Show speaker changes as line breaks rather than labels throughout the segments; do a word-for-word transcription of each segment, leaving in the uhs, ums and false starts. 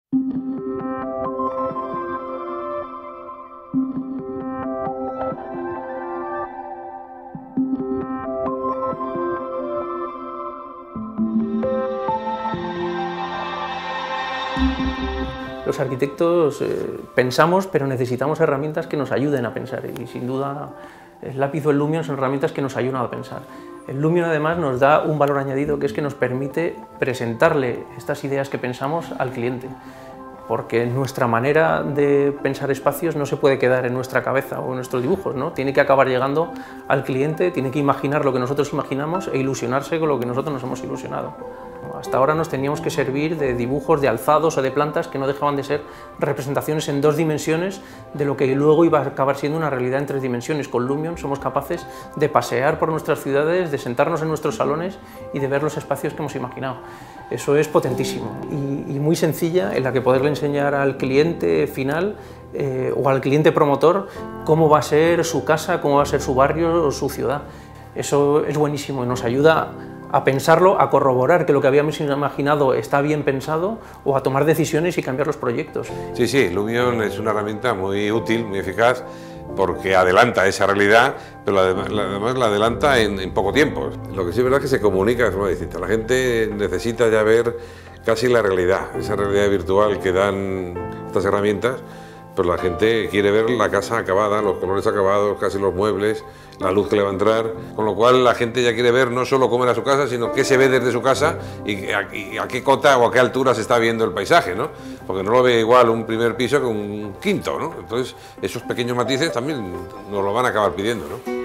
Los arquitectos eh, pensamos, pero necesitamos herramientas que nos ayuden a pensar, y sin duda el lápiz o el Lumion son herramientas que nos ayudan a pensar. El Lumion además nos da un valor añadido, que es que nos permite presentarle estas ideas que pensamos al cliente, porque nuestra manera de pensar espacios no se puede quedar en nuestra cabeza o en nuestros dibujos, ¿no? Tiene que acabar llegando al cliente, tiene que imaginar lo que nosotros imaginamos e ilusionarse con lo que nosotros nos hemos ilusionado. Hasta ahora nos teníamos que servir de dibujos de alzados o de plantas que no dejaban de ser representaciones en dos dimensiones de lo que luego iba a acabar siendo una realidad en tres dimensiones. Con Lumion somos capaces de pasear por nuestras ciudades, de sentarnos en nuestros salones y de ver los espacios que hemos imaginado. Eso es potentísimo y, y muy sencilla, en la que poderle enseñar al cliente final eh, o al cliente promotor cómo va a ser su casa, cómo va a ser su barrio o su ciudad. Eso es buenísimo y nos ayuda a pensarlo, a corroborar que lo que habíamos imaginado está bien pensado o a tomar decisiones y cambiar los proyectos.
Sí, sí, Lumion es una herramienta muy útil, muy eficaz, porque adelanta esa realidad, pero además la adelanta en, en poco tiempo. Lo que sí es verdad es que se comunica de forma distinta. La gente necesita ya ver casi la realidad, esa realidad virtual que dan estas herramientas, pero la gente quiere ver la casa acabada, los colores acabados, casi los muebles, la luz que le va a entrar, con lo cual la gente ya quiere ver no solo cómo era su casa, sino qué se ve desde su casa y a, y a qué cota o a qué altura se está viendo el paisaje, ¿no? Porque no lo ve igual un primer piso que un quinto, ¿no? Entonces esos pequeños matices también nos lo van a acabar pidiendo, ¿no?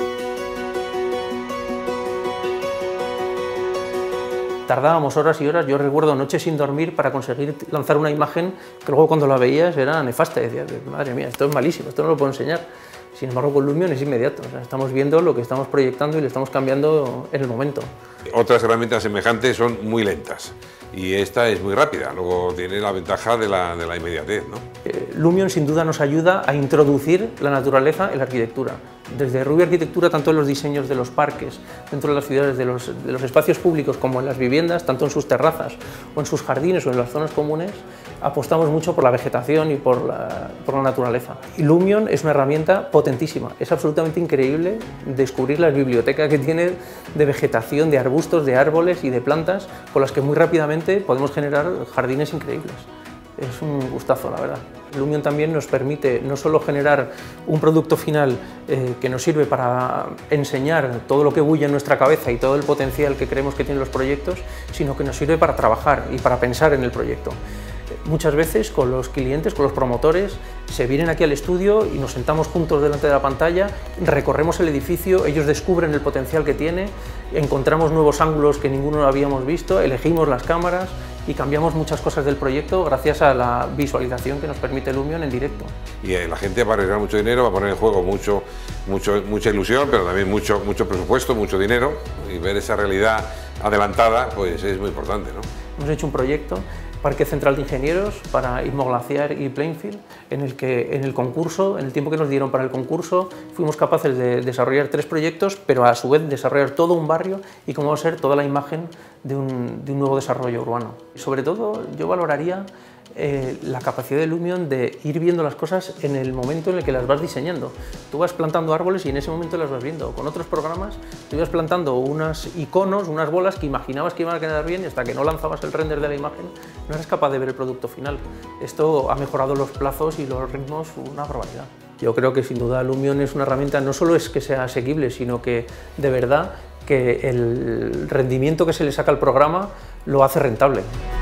Tardábamos horas y horas, yo recuerdo noches sin dormir para conseguir lanzar una imagen que luego cuando la veías era nefasta, y decías, madre mía, esto es malísimo, esto no lo puedo enseñar. Sin embargo, con Lumion es inmediato, o sea, estamos viendo lo que estamos proyectando y le estamos cambiando en el momento.
Otras herramientas semejantes son muy lentas y esta es muy rápida, luego tiene la ventaja de la, de la inmediatez, ¿no?
Eh, Lumion sin duda nos ayuda a introducir la naturaleza en la arquitectura. Desde Ruby Arquitectura, tanto en los diseños de los parques, dentro de las ciudades, de los, de los espacios públicos, como en las viviendas, tanto en sus terrazas o en sus jardines o en las zonas comunes, apostamos mucho por la vegetación y por la, por la naturaleza. Y Lumion es una herramienta potentísima, es absolutamente increíble descubrir la biblioteca que tiene de vegetación, de arbustos, de árboles y de plantas, con las que muy rápidamente podemos generar jardines increíbles. Es un gustazo, la verdad. Lumion también nos permite no solo generar un producto final eh, que nos sirve para enseñar todo lo que bulle en nuestra cabeza y todo el potencial que creemos que tienen los proyectos, sino que nos sirve para trabajar y para pensar en el proyecto. Muchas veces con los clientes, con los promotores, se vienen aquí al estudio y nos sentamos juntos delante de la pantalla, recorremos el edificio, ellos descubren el potencial que tiene, encontramos nuevos ángulos que ninguno habíamos visto, elegimos las cámaras y cambiamos muchas cosas del proyecto gracias a la visualización que nos permite Lumion en directo.
Y eh, la gente va a arriesgar mucho dinero, va a poner en juego mucho, mucho, mucha ilusión, pero también mucho, mucho presupuesto, mucho dinero, y ver esa realidad adelantada pues es muy importante, ¿no?
Hemos hecho un proyecto, Parque Central de Ingenieros, para Imoglaciar y Plainfield, en el que en el concurso, en el tiempo que nos dieron para el concurso, fuimos capaces de desarrollar tres proyectos, pero a su vez desarrollar todo un barrio y cómo va a ser toda la imagen de un, de un nuevo desarrollo urbano. Sobre todo, yo valoraría eh, la capacidad de Lumion de ir viendo las cosas en el momento en el que las vas diseñando. Tú vas plantando árboles y en ese momento las vas viendo. Con otros programas, tú ibas plantando unos iconos, unas bolas que imaginabas que iban a quedar bien y hasta que no lanzabas el render de la imagen no eres capaz de ver el producto final. Esto ha mejorado los plazos y los ritmos una barbaridad. Yo creo que sin duda Lumion es una herramienta, no solo es que sea asequible, sino que de verdad que el rendimiento que se le saca al programa lo hace rentable.